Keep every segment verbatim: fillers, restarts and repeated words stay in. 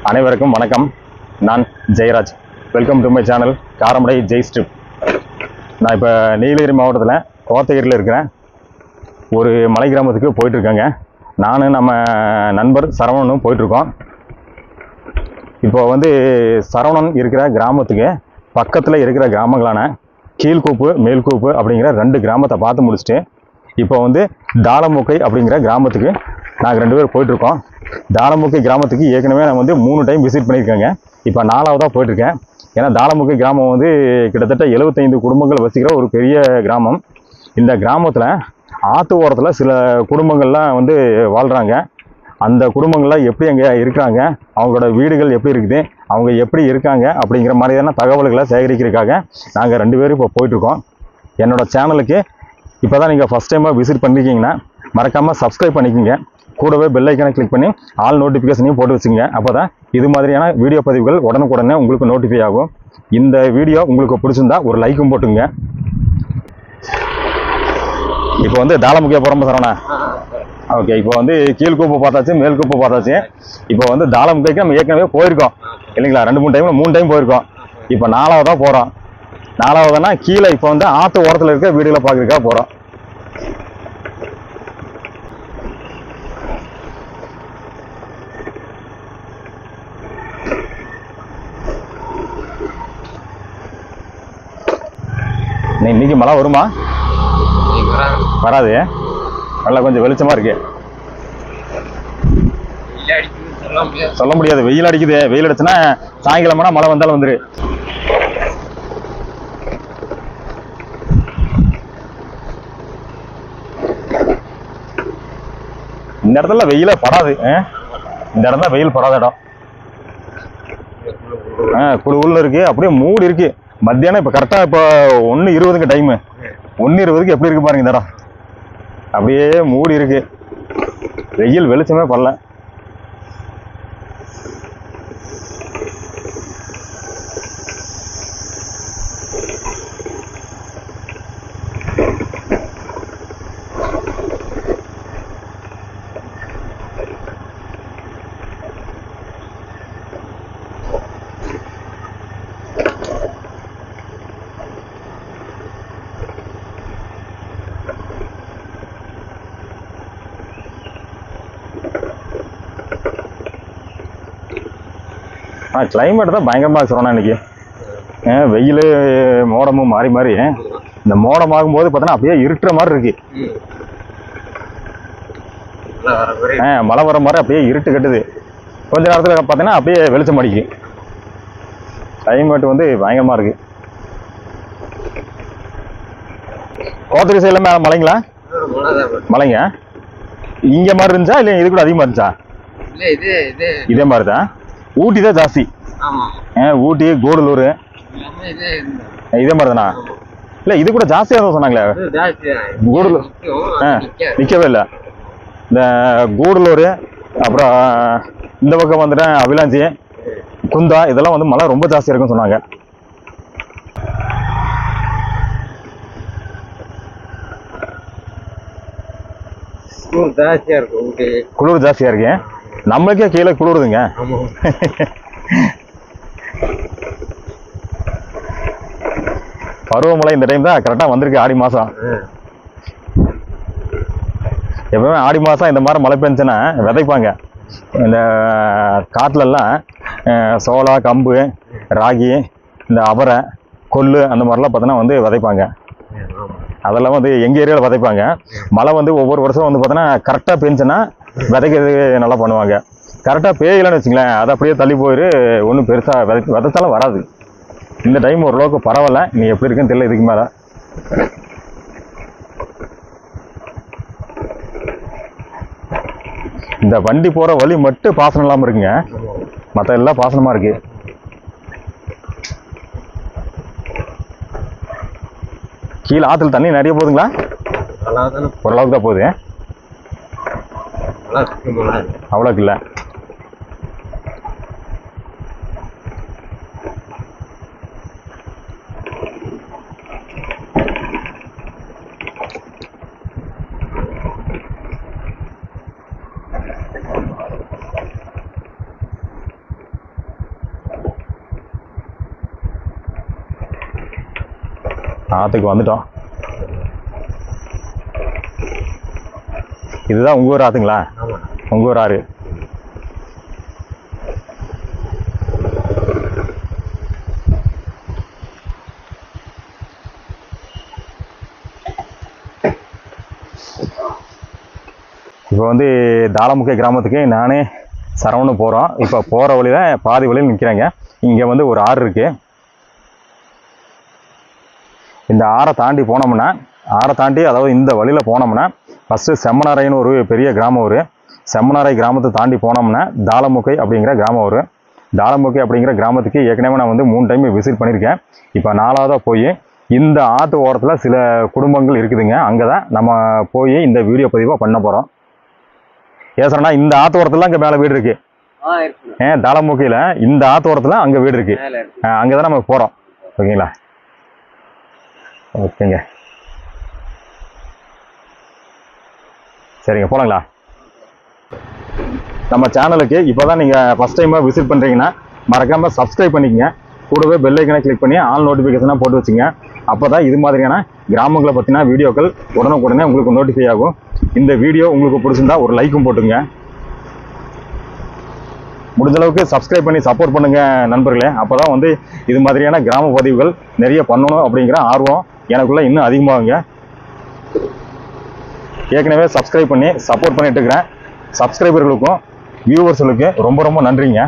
அனைவருக்கும் வணக்கம். நான் Jayaraj. Welcome to my channel Karamadai Jai strip. நான் இப்போ நீலகிரி மாவட்டத்தில் கோத்தகிரியில் இருக்கிறேன். ஒரு மலை கிராமத்துக்கு போயிட்டுருக்கேங்க. நானும் நம்ம நண்பர் சரவணனும் போயிட்டுருக்கோம். இப்போ வந்து சரவணன் இருக்கிற கிராமத்துக்கு பக்கத்தில் இருக்கிற கிராமங்களான கீழ்கூப்பு மேல்கூப்பு அப்படிங்கிற ரெண்டு கிராமத்தை பார்த்து முடிச்சுட்டு இப்போ வந்து தாளமுக்கை அப்படிங்கிற கிராமத்துக்கு நாங்கள் ரெண்டு பேரும் போயிட்டுருக்கோம். தாளமுக்கை கிராமத்துக்கு ஏற்கனவே நான் வந்து மூணு டைம் விசிட் பண்ணியிருக்கேங்க. இப்போ நாலாவதாக போயிட்டுருக்கேன். ஏன்னா தாளமுக்கை கிராமம் வந்து கிட்டத்தட்ட எழுபத்தைந்து குடும்பங்கள் வசிக்கிற ஒரு பெரிய கிராமம். இந்த கிராமத்தில் ஆற்று ஓரத்தில் சில குடும்பங்கள்லாம் வந்து வாழ்கிறாங்க. அந்த குடும்பங்கள்லாம் எப்படி அங்கே இருக்கிறாங்க, அவங்களோட வீடுகள் எப்படி இருக்குது, அவங்க எப்படி இருக்காங்க அப்படிங்கிற மாதிரியான தகவல்களை சேகரிக்கிறதுக்காக நாங்கள் ரெண்டு பேரும் இப்போ போயிட்டுருக்கோம். என்னோடய சேனலுக்கு இப்போ தான் நீங்கள் ஃபஸ்ட் டைமாக விசிட் பண்ணியிருக்கீங்கன்னா மறக்காமல் சப்ஸ்கிரைப் பண்ணிக்கோங்க. கூடவே பெல் ஐக்கானை கிளிக் பண்ணி ஆல் நோட்டிஃபிகேஷனையும் போட்டு வச்சுங்க. அப்போ தான் இது மாதிரியான வீடியோ பதிவுகள் உடனுக்குடனே உங்களுக்கு நோட்டிஃபை ஆகும். இந்த வீடியோ உங்களுக்கு பிடிச்சிருந்தா ஒரு லைக்கும் போட்டுங்க. இப்போ வந்து தாளமுக்கை போகிறோம் சரவணா. ஓகே, இப்போ வந்து கீழ்கூப்பு பார்த்தாச்சு, மேல்கூப்பு பார்த்தாச்சு. இப்போ வந்து தாளமுக்கைக்கு நம்ம ஏற்கனவே போயிருக்கோம் இல்லைங்களா? ரெண்டு மூணு டைம் மூணு டைம் போயிருக்கோம். இப்போ நாலாவதாக போகிறோம். நாலாவதுனா கீழே இப்போ வந்து ஆற்று ஓரத்தில் இருக்க வீடுகளை பார்க்குறதுக்காக போகிறோம். இன்னைக்கு மழை வருமா? வராது. நல்லா கொஞ்சம் வெளிச்சமா இருக்கு. சொல்ல முடியாது. வெயில் அடிக்குது. வெயில் அடிச்சுன்னா சாயங்காலம்னா மழை வந்தாலும் வந்துரு. இந்த இடத்துல வெயில படாது. இந்த இடம் தான் வெயில் படாத இடம். ஆஹ் குழு உள்ள இருக்கு. அப்படியே மூடி இருக்கு. மத்தியானம் இப்போ கரெக்டாக இப்போ ஒன்று இருபதுக்கு டைமு. ஒன்று இருபதுக்கு எப்படி இருக்கு பாருங்க இந்த இடம். அப்படியே மூடி இருக்கு. வெயில் வெளிச்சமே படல. ஆ கிளைமேட் தான் பயங்கரமாக சொல்கிறோன்னா இன்னைக்கு. வெயில் மோடமும் மாறி மாறி இந்த மோடம் ஆகும்போது பார்த்தோன்னா அப்படியே இருட்டுற மாதிரி இருக்கு. ஆ மழை வர மாதிரி அப்படியே இருட்டு கட்டுது. கொஞ்ச நேரத்தில் பார்த்தீங்கன்னா அப்படியே வெளிச்சம் அடிக்கு. கிளைமேட் வந்து பயங்கரமாக இருக்கு. கோத்தகிரி சைடில் மேலே மழைங்களா? மழைங்க இங்கே மாதிரி இருந்துச்சா இல்லை இது கூட அதிகமாக இருந்துச்சா? இதே மாதிரி தான். ஊட்டி தான் ஜாஸ்தி. ஊட்டி கூடலூர் இதே மாதிரி தானா? இல்லை இது கூட ஜாஸ்தியாக தான் சொன்னாங்களே. கூடலூர் ஆ நிற்கவே இல்லை. இந்த கூடலூர் அப்புறம் இந்த பக்கம் வந்துட்டேன் அவிலாஞ்சி குந்தா இதெல்லாம் வந்து மழை ரொம்ப ஜாஸ்தியாக இருக்குன்னு சொன்னாங்க. குளிர் ஜாஸ்தியா இருக்கு. நம்மளுக்கே கீழே குளிருதுங்க. பருவமழை இந்த டைம் தான் கரெக்டா வந்திருக்கு. ஆடி மாசம். எப்பவுமே ஆடி மாசம் இந்த மாதிரி மழை பெஞ்சுன்னா விதைப்பாங்க. இந்த காட்டுல எல்லாம் சோளா கம்பு ராகி இந்த அவரை கொள்ளு அந்த மாதிரிலாம் பார்த்தோன்னா வந்து விதைப்பாங்க. அதெல்லாம் வந்து எங்கள் ஏரியாவில் விதைப்பாங்க. மழை வந்து ஒவ்வொரு வருஷம் வந்து பார்த்தோன்னா கரெக்டாக பெஞ்சுன்னா விதைக்கிறது நல்லா பண்ணுவாங்க. கரெக்டாக பேயலன்னு வச்சுங்களேன், அதை அப்படியே தள்ளி போயிரு. ஒன்றும் பெருசாக விதை விதைச்சாலும் வராது. இந்த டைம் ஓரளவுக்கு பரவாயில்ல. நீ எப்படி இருக்குன்னு தெரியல. இதுக்கு மேலே இந்த வண்டி போகிற வழி மட்டும் பாசனம் இல்லாமல் இருக்குங்க. மற்ற எல்லாம் பாசனமாக இருக்கு. கீழே ஆற்றுல தண்ணி நிறைய போகுதுங்களா? ஓரளவுக்கு தான் போகுது. அவ்வளோக்கு இல்லை. ஆற்றுக்கு வந்துட்டோம். இதுதான் உங்கள் ஊர் ஆற்றுங்களா? உங்கள் ஊர் ஆறு. இப்போ வந்து தாளமுக்கை கிராமத்துக்கு நானே சரவணன் போகிறோம். இப்போ போகிற வழியில் பாதி வழியில் நிற்கிறாங்க. இங்கே வந்து ஒரு ஆறு இருக்குது. இந்த ஆறை தாண்டி போனோம்னா, ஆறை தாண்டி அதாவது இந்த வழியில் போனோம்னா ஃபஸ்ட்டு செம்மனாரைன்னு ஒரு பெரிய கிராமம் வரும். செம்மனாரை கிராமத்தை தாண்டி போனோம்னா தாளமுக்கை அப்படிங்கிற கிராமம் வரும். தாளமுக்கை அப்படிங்கிற கிராமத்துக்கு ஏற்கனவே நான் வந்து மூணு டைம் விசிட் பண்ணியிருக்கேன். இப்போ நாலாவதாக போய் இந்த ஆற்று ஓரத்தில் சில குடும்பங்கள் இருக்குதுங்க. அங்கே தான் நம்ம போய் இந்த வீடியோ பதிவாக பண்ண போகிறோம். ஏசரண்ணா, இந்த ஆற்று ஓரத்தில் அங்கே மேலே வீடு இருக்குது. ஏன் தாளமுக்கையில் இந்த ஆற்று ஓரத்தில் அங்கே வீடு இருக்குது. அங்கே தான் நம்ம போகிறோம். ஓகேங்களா? ஓகேங்க, சரிங்க, போகலாங்களா? நம்ம சேனலுக்கு இப்போ தான் நீங்கள் ஃபஸ்ட் டைமாக விசிட் பண்ணுறீங்கன்னா மறக்காமல் சப்ஸ்கிரைப் பண்ணிக்கங்க. கூடவே பெல் ஐக்கனை கிளிக் பண்ணி ஆல் நோட்டிஃபிகேஷனாக போட்டு வச்சுங்க. அப்போ தான் இது மாதிரியான கிராமங்களை பற்றின வீடியோக்கள் உடனுக்குடனே உங்களுக்கு நோட்டிஃபை ஆகும். இந்த வீடியோ உங்களுக்கு பிடிச்சிருந்தா ஒரு லைக்கும் போட்டுங்க. முடிஞ்ச அளவுக்கு சப்ஸ்கிரைப் பண்ணி சப்போர்ட் பண்ணுங்க நண்பர்களே. அப்போ தான் வந்து இது மாதிரியான கிராம பதிவுகள் நிறைய பண்ணணும் அப்படிங்கிற ஆர்வம் எனக்குள்ளே இன்னும் அதிகமாகுங்க. ஏற்கனவே சப்ஸ்கிரைப் பண்ணி சப்போர்ட் பண்ணிட்டு இருக்கிறேன் சப்ஸ்கிரைபர்களுக்கும் வியூவர்ஸுகளுக்கு ரொம்ப ரொம்ப நன்றிங்க.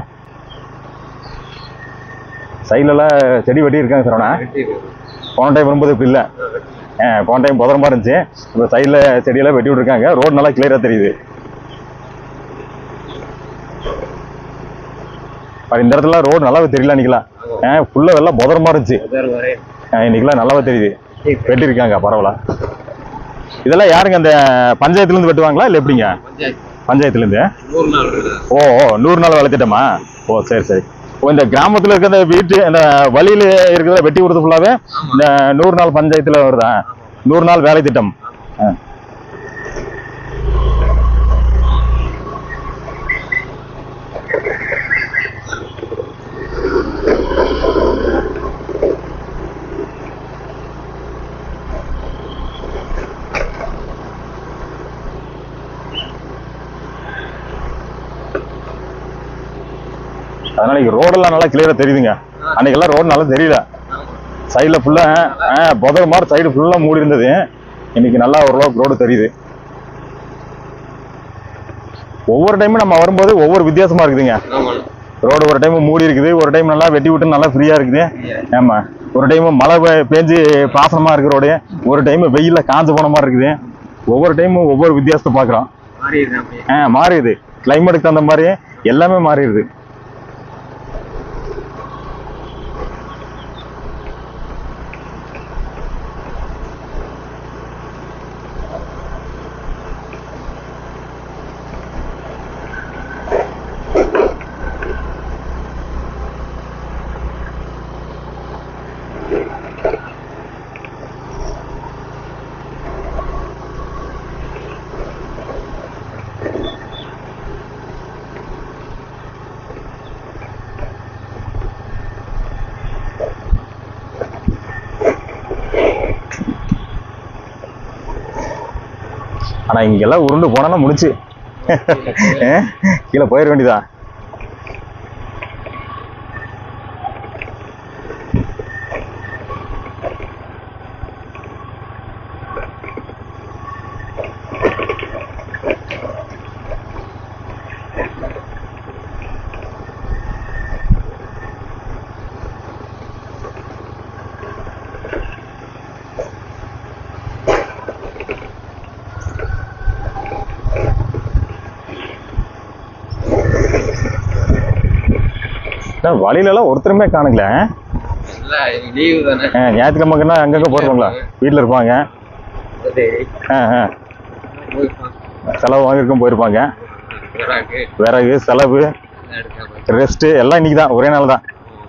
சைட்லலாம் செடி வெட்டி இருக்காங்க சரவணா. போன டைம் வரும்போது இப்படி இல்லை. போன டைம் பதரமா இருந்துச்சு. இப்போ சைடில் செடியெல்லாம் வெட்டி விட்டுருக்காங்க. ரோடு நல்லா கிளியராக தெரியுது. இந்த இடத்துல ரோடு நல்லாவே தெரியல. இன்னைக்கெல்லாம் ஃபுல்லாக வெள்ளம் பதரமா இருந்துச்சு. இன்னைக்கெல்லாம் நல்லாவே தெரியுது. வெட்டியிருக்காங்க, பரவாயில்ல. இதெல்லாம் யாருங்க அந்த பஞ்சாயத்துலேருந்து வெட்டுவாங்களா இல்லை எப்படிங்க? பஞ்சாயத்துலேருந்து. ஓ ஓ நூறு நாள் வேலை திட்டமா? ஓ சரி சரி. ஓ, இந்த கிராமத்தில் இருக்கிற அந்த வீட்டு அந்த வழியில் இருக்கிறத வெட்டி கொடுத்து ஃபுல்லாகவே இந்த நூறு நாள் பஞ்சாயத்தில் வருதா? நூறு நாள் வேலை திட்டம். அதனால இங்க ரோடெல்லாம் நல்லா கிளியரா தெரியுதுங்க. அன்னைக்கெல்லாம் ரோடு நல்லா தெரியல. சைட்ல ஃபுல்லா புதர் மாதிரி சைடு ஃபுல்லா மூடி இருந்தது. இன்னைக்கு நல்லா ஓரளவுக்கு ரோடு தெரியுது. ஒவ்வொரு டைமும் நம்ம வரும்போது ஒவ்வொரு வித்தியாசமா இருக்குதுங்க. ரோடு ஒரு டைம் மூடி இருக்குது, ஒரு டைம் நல்லா வெட்டி விட்டு நல்லா ஃப்ரீயா இருக்குது. ஆமா, ஒரு டைம் மழை பெஞ்சு பாசனமா இருக்கு ரோடு, ஒரு டைம் வெயில்ல காஞ்சு போன மாதிரி இருக்குது. ஒவ்வொரு டைமும் ஒவ்வொரு வித்தியாசத்தை பாக்குறோம். ஆஹ் மாறிடுது. கிளைமேட்டுக்கு தகுந்த மாதிரி எல்லாமே மாறிடுது. ஆனா இங்கெல்லாம் உருண்டு போனா முடிச்சு கீழே போயிட வேண்டியதான். வழியில எல்லாம் ஒருத்தருமே காணுங்களே. ஞாயிற்றுக்கிழமைக்குன்னா அங்கங்க போயிருப்பாங்களா? வீட்டுல இருப்பாங்க, செலவு வாங்கிருக்கும் போயிருப்பாங்க. விறகு செலவு ரெஸ்ட் எல்லாம் இன்னைக்கு தான், ஒரே நாள் தான்.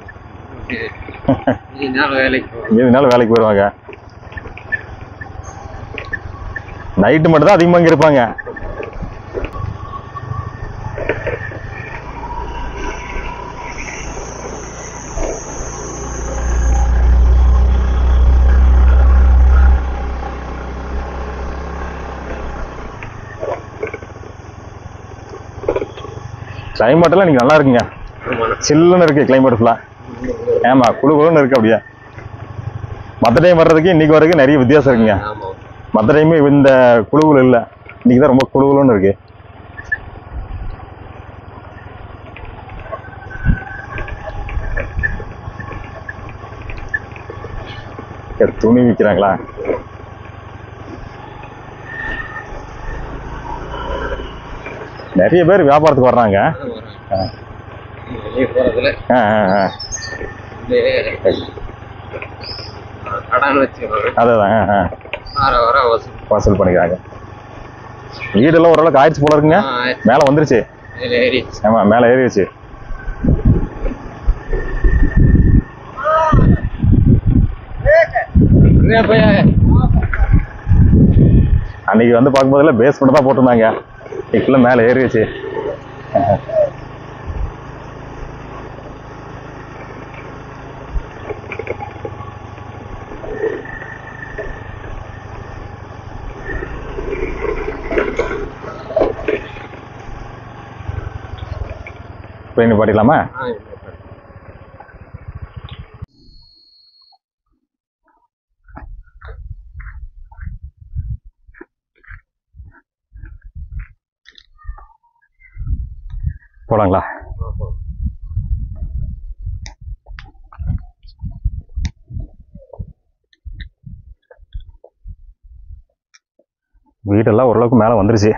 இதனால வேலைக்கு போயிருவாங்க. நைட்டு மட்டும் தான் அதிகமாக இங்க இருப்பாங்க. கிளைமேட்டெல்லாம் இன்னைக்கு நல்லா இருக்குங்க. சில்லுன்னு இருக்கு கிளைமேட் ஃபுல்லாக. ஆமா குழு குழுன்னு இருக்கு அப்படியே. மற்ற டைம் வர்றதுக்கு இன்னைக்கு வரைக்கும் நிறைய வித்தியாசம் இருக்குங்க. மற்ற டைமே இந்த குழு குழு இல்லை, இன்னைக்கு தான் ரொம்ப குழு குழுன்னு இருக்கு. துணி விற்கிறாங்களா? நிறைய பேர் வியாபாரத்துக்கு வர்றாங்க. அதான் வசூல் பண்ணிக்கிறாங்க. வீடெல்லாம் ஓரளவுக்கு ஆயிடுச்சு போல இருக்குங்க. மேலே வந்துருச்சு. ஆமா மேலே ஏறிடுச்சு. அன்னைக்கு வந்து பார்க்கும்போதுல பேஸ்மெண்ட் தான் போட்டிருந்தாங்க, இப்ப மேலே ஏறிடுச்சு. போய் பாட்டிக்கலாமா? போலாங்களா? வீடெல்லாம் ஓரளவுக்கு மேலே வந்துருச்சு.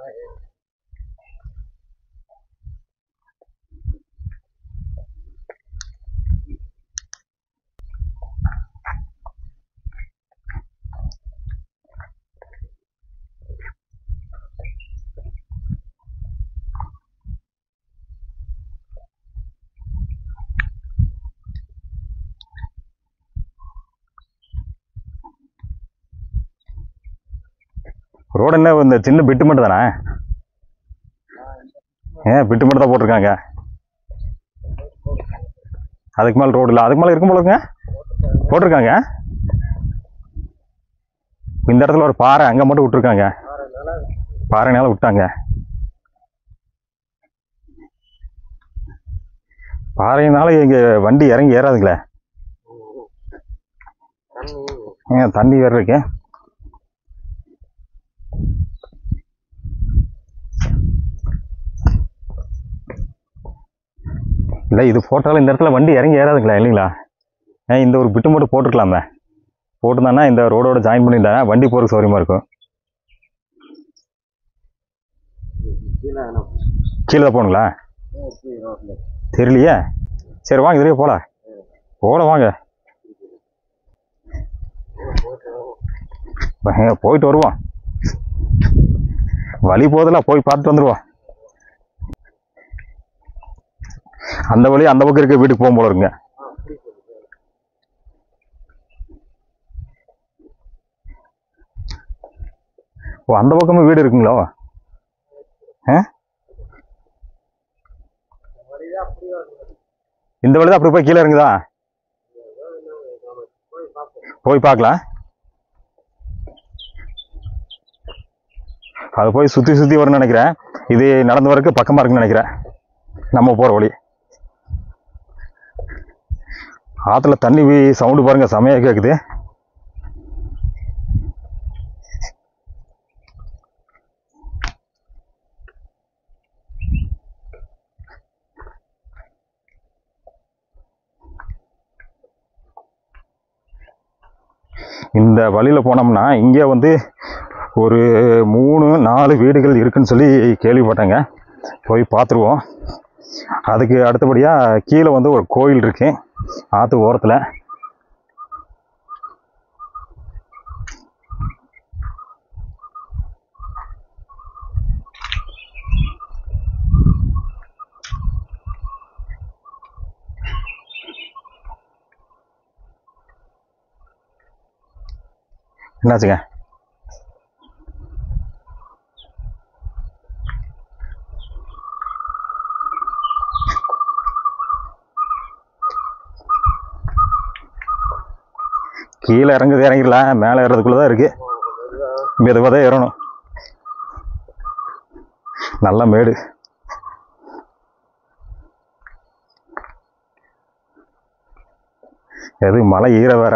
ரோடு என்ன இந்த சின்ன பிட்டு மட்டும் தானே? ஏன் பிட்டு மட்டும் தான் போட்டிருக்காங்க. அதுக்கு மேலே ரோடு இல்லை. அதுக்கு மேலே இருக்கும் போலங்க போட்டிருக்காங்க. இந்த இடத்துல ஒரு பாறை அங்கே மட்டும் விட்டுருக்காங்க. பாறைனால விட்டாங்க. பாறையினால இங்கே வண்டி இறங்கி ஏறாதுங்களே. ஏன் தண்ணி வேறு இருக்கு. இல்லை இது போட்டாலும் இந்த இடத்துல வண்டி இறங்கி ஏறாதுங்களா? இல்லைங்களா? ஏன் இந்த ஒரு பிட்டு மட்டும் போட்டுருக்கலாமே. போட்டுருந்தானா இந்த ரோடோட ஜாயின் பண்ணிட்டா வண்டி போகிறதுக்கு சௌரியமாக இருக்கும். கீழே தான் போகணுங்களா? தெரியலையே. சரி வாங்க இதுலேயே போகலாம். போகல வாங்க போயிட்டு வருவோம். வழி போதில் போய் பார்த்துட்டு வந்துடுவோம். அந்த வழி அந்த பக்கம் இருக்க வீட்டுக்கு போகும் போல இருக்குங்க. ஓ அந்த பக்கமும் வீடு இருக்குங்களோ? இந்த வழி தான் அப்படி போய் கீழே இறங்குதா? போய் பார்க்கலாம். அது போய் சுற்றி சுற்றி வரும்னு நினைக்கிறேன். இது நடந்து வரக்கு பக்கமாக இருக்குன்னு நினைக்கிறேன். நம்ம போகிற வழி. ஆற்றுல தண்ணி சவுண்டு பாருங்க செமையாக கேட்குது. இந்த வழியில் போனோம்னா இங்கே வந்து ஒரு மூணு நாலு வீடுகள் இருக்குன்னு சொல்லி கேள்விப்பட்டேங்க. போய் பார்த்துருவோம். அதுக்கு அடுத்தபடியாக கீழே வந்து ஒரு கோயில் இருக்கு ஆற்று ஓரத்தில். என்னாச்சுங்க? கீழே இறங்குது இறங்கிடலாம். மேலே ஏறதுக்குள்ளதான் இருக்கு. மெதுவாக தான் ஏறணும். நல்ல மேடு. எது மலை ஈர வேற.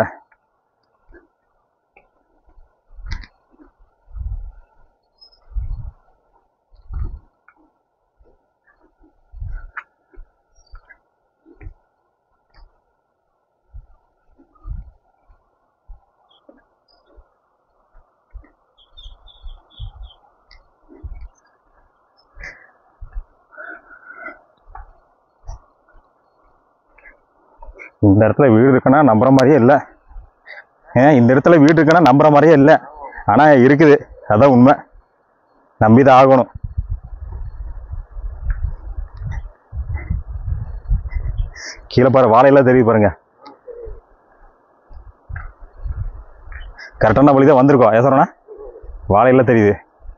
இந்த இடத்துல வீடு இருக்குன்னா நம்புற மாதிரியே இல்லை. ஏன் இந்த இடத்துல வீடு இருக்குன்னா நம்புற மாதிரியே இல்லை, ஆனால் இருக்குது. அதான் உண்மை, நம்பிதான் ஆகணும். கீழே பாரு, வாழையெல்லாம் தெரியுது பாருங்க. கரெக்டான வழி தான் வந்திருக்கோம். ஏன் சொல்றேன்னா வாழையெல்லாம் தெரியுது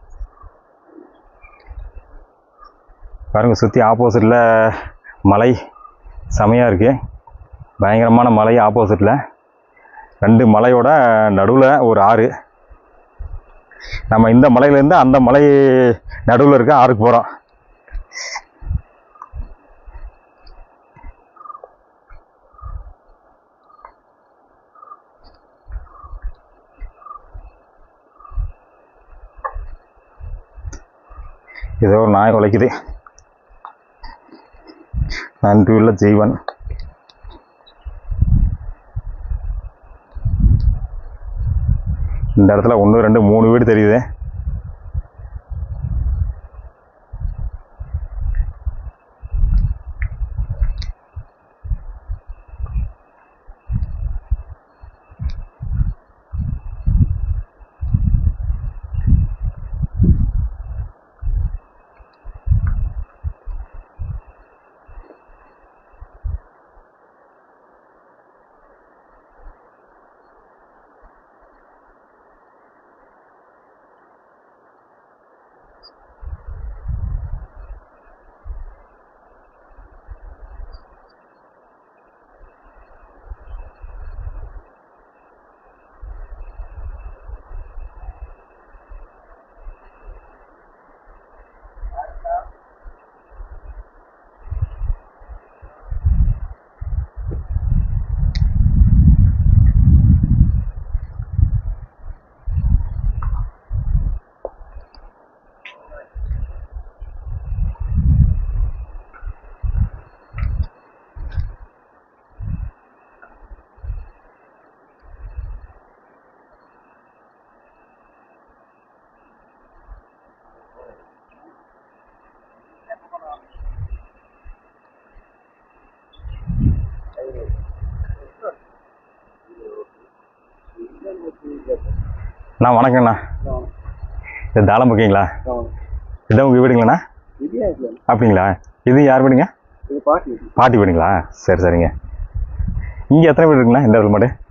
பாருங்க. சுற்றி ஆப்போசிட்டில் மலை செமையாக இருக்கு. பயங்கரமான மலை ஆப்போசிட்டில். ரெண்டு மலையோட நடுவில் ஒரு ஆறு. நம்ம இந்த மலையிலேருந்து அந்த மலை நடுவில் இருக்க ஆறுக்கு போகிறோம். ஏதோ ஒரு நாய் உழைக்குது. நன்றியுள்ள ஜீவன். இந்த இடத்துல ஒன்று ரெண்டு மூணு வீடு தெரியுது. அண்ணா வணக்கங்கண்ணா. இது தாளம் பக்கீங்களா? இதுதான் உங்கள் வீடுங்களாண்ணா? அப்படிங்களா? இது யார் வீடுங்க? பாட்டி வீடுங்களா? சரி சரிங்க. இங்கே எத்தனை வீடு இருக்குங்களா இந்த இடத்துல மட்டும்?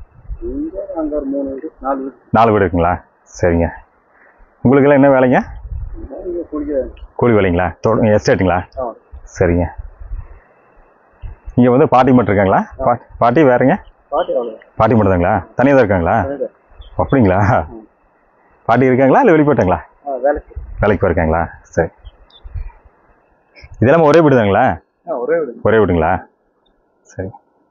நாலு வீடு இருக்குங்களா? சரிங்க. உங்களுக்கெல்லாம் என்ன வேலைங்க? கூலி வேலைங்களா? எஸ்டேட்டுங்களா? சரிங்க. இங்கே வந்து பாட்டி மட்டும் இருக்காங்களா? பாட்டி பாட்டி வேறுங்க? பாட்டி மட்டும் தாங்களா? தனியாக தான் இருக்காங்களா? அப்படிங்களா? பாட்டி இருக்காங்களா இல்லை வெளியே போயிட்டாங்களா? வேலைக்கு போயிருக்காங்களா? சரி. இதெல்லாம் ஒரே வீடு தாங்களா? ஒரே வீடுங்களா? சரி.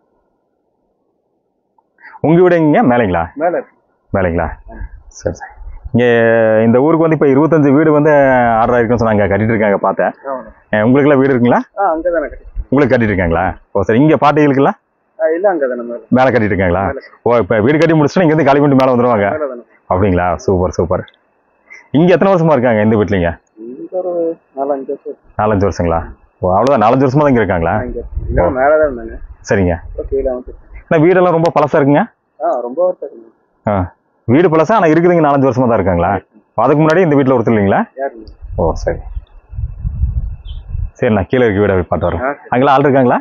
உங்கள் வீடு எங்கேங்க? மேலேங்களா? மேலேங்களா? சரி சரி. இங்கே இந்த ஊருக்கு வந்து இப்போ இருபத்தஞ்சு வீடு வந்து ஆர்டர் ஆயிருக்குன்னு சொன்னாங்க, கட்டிட்டு இருக்காங்க பார்த்தேன். உங்களுக்குலாம் வீடு இருக்குங்களா? உங்களுக்கு கட்டிட்டு இருக்காங்களா? ஓ சரி. இங்கே பாட்டிகளுக்குலாம் மேலே கட்டிட்டு இருக்காங்களா? ஓ இப்போ வீடு கட்டி முடிச்சுட்டு இங்கேருந்து காலி பண்ணிட்டு மேலே வந்துடுவாங்க. அப்படிங்களா? Super super. இங்கே எத்தனை வருஷமா இருக்காங்க இந்த வீட்லிங்க? நாலஞ்சு வருஷங்களா? ஓ அவ்வளோதான், நாலஞ்சு வருஷமா தான் இங்கே இருக்காங்களா? சரிங்க. ஆனால் வீடெல்லாம் ரொம்ப பழசா இருக்குங்க. ஆ வீடு பழசா, ஆனால் இருக்குதுங்க நாலஞ்சு வருஷமா தான் இருக்காங்களா? அதுக்கு முன்னாடி இந்த வீட்டில் ஒருத்தர் இல்லைங்களா? ஓ சரி சரி. நான் கீழே இருக்க வீடை பார்த்து வரேன். அங்கெல்லாம் ஆள் இருக்காங்களா?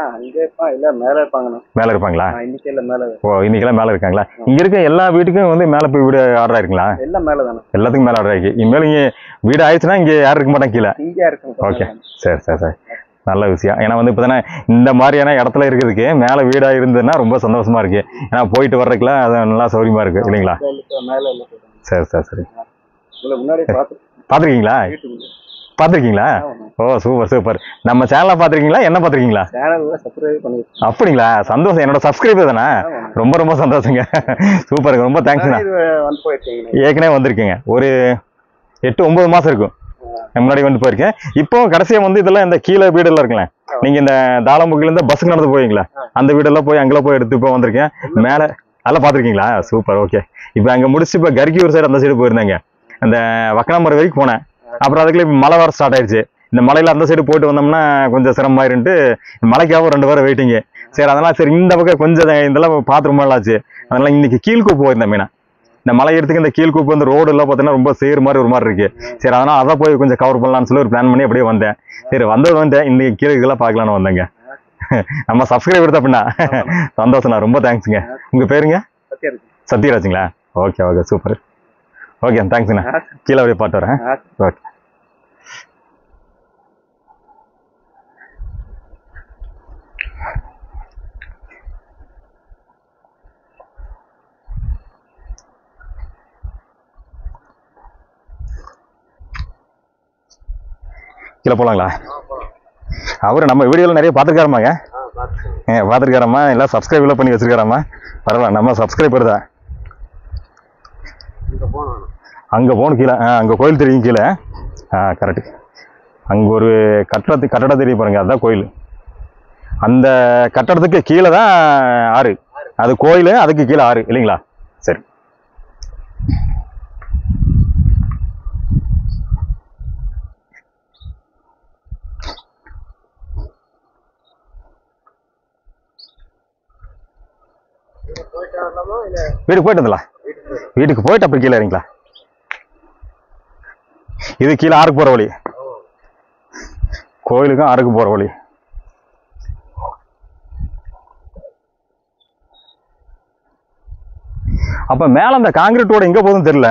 மேலே இருப்பாங்களா? ஓ இன்னைக்கெல்லாம் மேலே இருக்காங்களா? இங்கே இருக்க எல்லா வீட்டுக்கும் வந்து மேலே போய் வீடு ஆர்டர் ஆயிருக்குங்களா? எல்லாத்துக்கும் மேலே ஆர்டர் ஆயிருக்கு. இனிமேல் இங்கே வீடு ஆயிடுச்சுன்னா இங்கே யாரும் இருக்க மாட்டாங்க கீழே. ஓகே சரி சரி சரி. நல்ல விஷயம். ஏன்னா வந்து இப்போ தானே இந்த மாதிரியான இடத்துல இருக்கிறதுக்கு மேலே வீடாக இருந்ததுன்னா ரொம்ப சந்தோஷமா இருக்கு. ஏன்னா போயிட்டு வர்றதுக்குலாம் அது நல்லா சௌரியமா இருக்கு இல்லைங்களா? சரி சரி சரி. பார்த்துருக்கீங்களா? பாத்திருக்கீங்களா? ஓ சூப்பர் சூப்பர். நம்ம சேனலை பாத்திருக்கீங்களா? என்ன பாத்திருக்கீங்களா? அப்படிங்களா? சந்தோஷம். என்னோட சப்ஸ்கிரைபர் தானே? ரொம்ப ரொம்ப சந்தோஷங்க. சூப்பருங்க, ரொம்ப தேங்க்ஸ்ண்ணா. ஏற்கனவே வந்திருக்கீங்க, ஒரு எட்டு ஒன்பது மாசம் இருக்கும் முன்னாடி வந்து போயிருக்கேன். இப்போ கடைசியா வந்து இதெல்லாம் இந்த கீழே வீடெல்லாம் இருக்குல்ல, நீங்க இந்த தாளம்புக்கில இருந்து பஸ்ஸுக்கு நடந்து போவீங்களா, அந்த வீடெல்லாம் போய் அங்கெல்லாம் போய் எடுத்து இப்போ வந்திருக்கேன். மேல அதெல்லாம் பாத்திருக்கீங்களா? சூப்பர். ஓகே. இப்போ அங்க முடிச்சு இப்போ கர்கியூர் சைடு அந்த சைடு போயிருந்தாங்க, அந்த வக்கனாமரம் வரைக்கும் போனேன். அப்புறம் அதுக்குள்ள இப்போ மழை வர ஸ்டார்ட் ஆயிடுச்சு. இந்த மலையில அந்த சைடு போயிட்டு வந்தோம்னா கொஞ்சம் சிரமமாயிருன்ட்டு மலைக்காக ரெண்டு பேரும் வெயிட்டிங்க. சரி அதனால சரி இந்த பக்கம் கொஞ்சம் இதெல்லாம் பார்த்து ரொம்ப நல்லாச்சு. அதனால இன்னைக்கு கீழ்கூப்பு போயிருந்தேன் மெயினா. இந்த மலை எடுத்துக்கு இந்த கீழ்கூப்பு வந்து ரோடு எல்லாம் பார்த்தீங்கன்னா ரொம்ப சேர் மாதிரி ஒரு மாதிரி இருக்கு. சரி அதனால அதை போய் கொஞ்சம் கவர் பண்ணலாம்னு சொல்லி ஒரு பிளான் பண்ணி அப்படியே வந்தேன். சரி வந்தது வந்தேன், இன்னைக்கு கீழே இதெல்லாம் பார்க்கலான்னு வந்தேங்க. நம்ம சப்ஸ்கிரைபர் தான் அப்படின்னா சந்தோஷம்ண்ணா, ரொம்ப தேங்க்ஸுங்க. உங்க பேருங்க? சத்யராஜுங்களா? Okay okay super. ஓகே தேங்க்ஸ்ண்ணா. கீழே அப்படியே பாட்டு வரேன். ஓகே. கீழே போலாங்களா? அவரு நம்ம வீடியோல நிறைய பார்த்துருக்காரமாங்க. பார்த்துருக்காரம்மா, எல்லாம் சப்ஸ்கிரைப் பண்ணி வச்சிருக்காராமா. பரவாயில்ல, நம்ம சப்ஸ்கிரைபர் தான். அங்க போகணும் கீழே. அங்க கோயில் தெரியும் கீழே. ஆ கரெக்ட். அங்க ஒரு கட்டடத்து கட்டடம் தெரிய பாருங்க, அதுதான் கோயில். அந்த கட்டடத்துக்கு கீழே தான் ஆறு, அது கோயில், அதுக்கு கீழே ஆறு இல்லைங்களா? சரி. வீட்டுக்கு போயிட்டு வந்துடலாம். வீட்டுக்கு போயிட்டு அப்படி கீழே இறங்கிக்கலாம். இது கீழே ஆறுக்கு போற வழி, கோயிலுக்கும் ஆறுக்கு போற வழி. அப்ப மேல அந்த காங்கிரீட் ரோடு எங்க போகுதுன்னு தெரியல.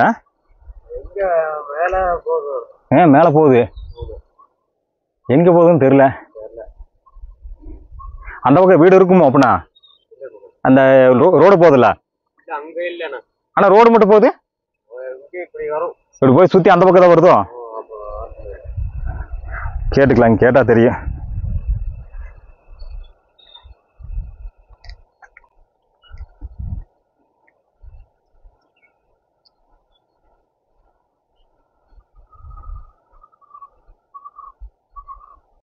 ஏன் மேல போகுது, எங்க போகுதுன்னு தெரியல. அந்த பக்கம் வீடு இருக்குமோ அப்படின்னா? அந்த ரோடு போகுதுல்ல, ஆனா ரோடு மட்டும் போகுது. இப்படி போய் சுத்தி அந்த பக்கம் தான் வருதோ? கேட்டுக்கலாம், கேட்டா தெரியும்.